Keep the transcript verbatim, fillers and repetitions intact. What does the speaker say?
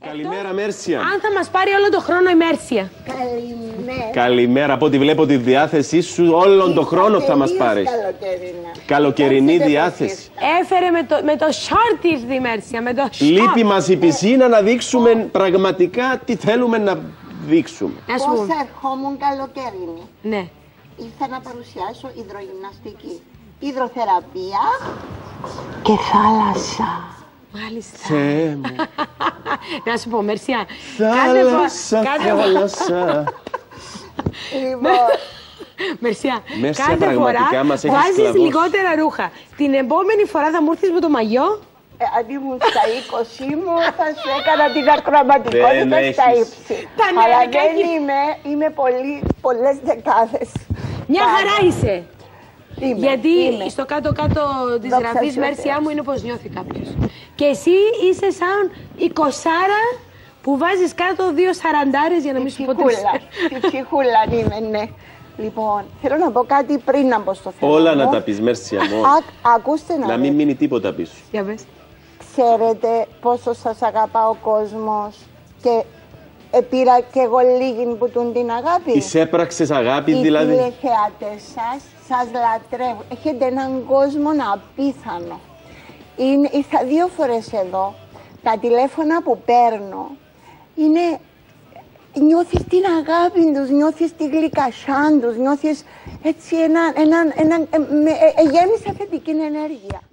Καλημέρα, Μέρσια. Αν θα μας πάρει όλο το χρόνο η Μέρσια. Καλημέρα. Καλημέρα. Από ό,τι βλέπω τη διάθεσή σου, όλον τον χρόνο θα μας πάρεις. Καλοκαιρινή διάθεση. Έφερε με το, με το short ήρθε η Μέρσια. Με το short. Λείπει μας η πισίνα να δείξουμε πραγματικά τι θέλουμε να δείξουμε. Πώς ερχόμουν καλοκαιρινή. Ναι. Ήρθα να παρουσιάσω υδρογυμναστική, υδροθεραπεία και θάλασσα. Μάλιστα. Θεέ μου. Να σου πω, Μέρσια. Θάλασσα, θάλασσα. Λοιπόν, Μέρσια, Μέρσια, κάθε πραγματικά φορά μας έχεις βάζεις σκλαβώσει. λιγότερα ρούχα. Την επόμενη φορά θα μου έρθεις με το μαγιό. ε, αν ήμουν στα είκοσι μου, θα σου έκανα την ακροαματικότητα Δεν στα έχεις. ύψη. Τα Αλλά νεανικά δεν έχει- είμαι, είμαι πολύ, πολλές δεκάδες. Μια Πάνω. χαρά είσαι. Είμαι, Γιατί είμαι. στο κάτω-κάτω της Δόξα γραφής τω Μέρσια Θεώ. μου είναι πως νιώθει κάποιος. Και εσύ είσαι σαν η κοσάρα που βάζεις κάτω δύο σαραντάρες για να μην σου πω τρεις. Ψυχούλα, τη ψυχούλα είμαι, ναι. Λοιπόν, θέλω να πω κάτι πριν να μπω στο θέμα Όλα μου. να τα πεις, Μέρσια, μόνο. Α, ακούστε να Να μην δείτε. μείνει τίποτα πίσω. Για πες. Ξέρετε πόσο σας αγαπά ο κόσμος και επήρα και εγώ λίγην που τούν την αγάπη. Εισέπραξες αγάπη, Οι δηλαδή. τηλεθεατές σας, σας λατρεύουν. Έχετε έναν κόσμο απίθανο. Είναι, ήρθα δύο φορές εδώ. Τα τηλέφωνα που παίρνω είναι... Νιώθεις την αγάπη τους, νιώθεις τη γλυκασιά τους, νιώθεις έτσι έναν... έναν, έναν ε, με, ε, ε, γέμισα θετική ενέργεια.